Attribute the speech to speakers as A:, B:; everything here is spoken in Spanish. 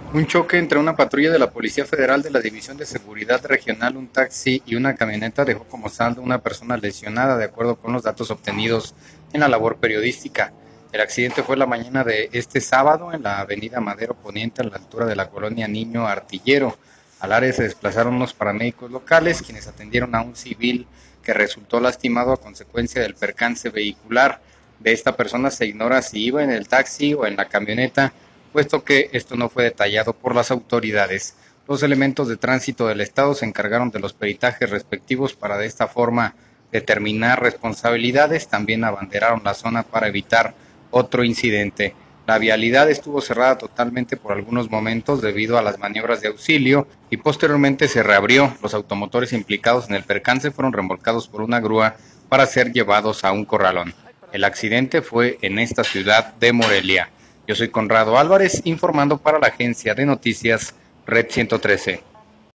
A: Un choque entre una patrulla de la Policía Federal de la División de Seguridad Regional, un taxi y una camioneta dejó como saldo una persona lesionada, de acuerdo con los datos obtenidos en la labor periodística. El accidente fue la mañana de este sábado en la avenida Madero Poniente, a la altura de la colonia Niño Artillero. Al área se desplazaron unos paramédicos locales, quienes atendieron a un civil que resultó lastimado a consecuencia del percance vehicular. De esta persona se ignora si iba en el taxi o en la camioneta, puesto que esto no fue detallado por las autoridades. Los elementos de tránsito del estado se encargaron de los peritajes respectivos para de esta forma determinar responsabilidades. También abanderaron la zona para evitar otro incidente. La vialidad estuvo cerrada totalmente por algunos momentos debido a las maniobras de auxilio y posteriormente se reabrió. Los automotores implicados en el percance fueron remolcados por una grúa para ser llevados a un corralón. El accidente fue en esta ciudad de Morelia. Yo soy Conrado Álvarez, informando para la agencia de noticias Red 113.